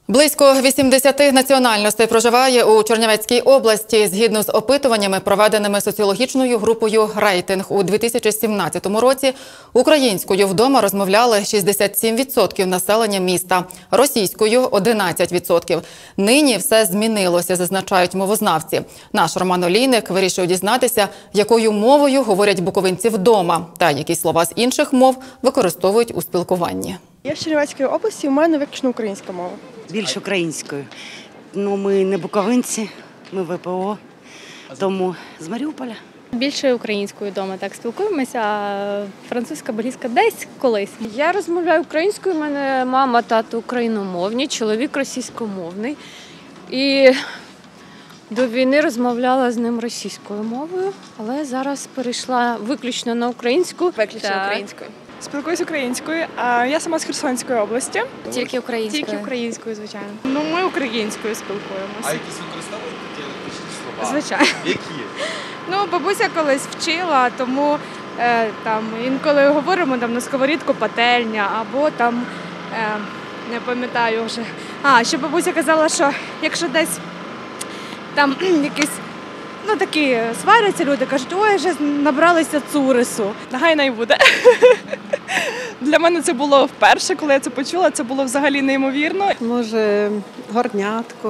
Близько 80 національностей проживає у Чернівецькій області. Згідно з опитуваннями, проведеними соціологічною групою «Рейтинг» у 2017 році, українською вдома розмовляли 67% населення міста, російською – 11%. Нині все змінилося, зазначають мовознавці. Наш Роман Олійник вирішив дізнатися, якою мовою говорять буковинці вдома та які слова з інших мов використовують у спілкуванні. Я з Чернівецької області, у мене виключно українська мова. Більш українською. Ну, ми не буковинці, ми ВПО, тому з Маріуполя. Більше українською вдома так спілкуємося, а французька, бельгійська десь колись. Я розмовляю українською, у мене мама, тато україномовні, чоловік російськомовний. І до війни розмовляла з ним російською мовою, але зараз перейшла виключно на українську. Виключно українською. Спілкуюсь українською, а я сама з Херсонської області. Тільки українською. Тільки українською, звичайно. Ну, ми українською спілкуємося. А якісь використовуєте діалектичні слова? Звичайно. Які? Ну, бабуся колись вчила, тому там інколи говоримо там на сковорідку пательня, або там, не пам'ятаю вже. Ще бабуся казала, що якщо десь там якісь, такі сваряться люди, кажуть, ой, вже набралися цурису. Нехай не буде. Для мене це було вперше, коли я це почула, це було взагалі неймовірно. Може, горнятко,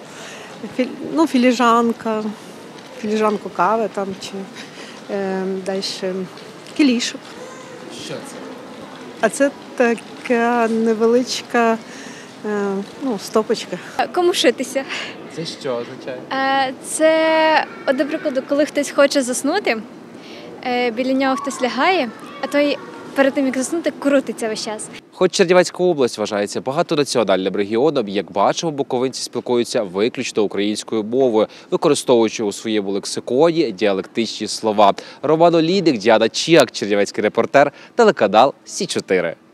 філіжанку кави там, чи далі кілішок. Що це? А це така невеличка стопочка. Комушитися. Це що означає? Це, до прикладу, коли хтось хоче заснути, біля нього хтось лягає, а той перед тим, як заснути, крутиться весь час. Хоч Чернівецька область вважається багатонаціональним регіоном, як бачимо, буковинці спілкуються виключно українською мовою, використовуючи у своєму лексиконі діалектичні слова. Роман Олійник, Діана Чіак, Чернівецький репортер, телеканал Сі 4.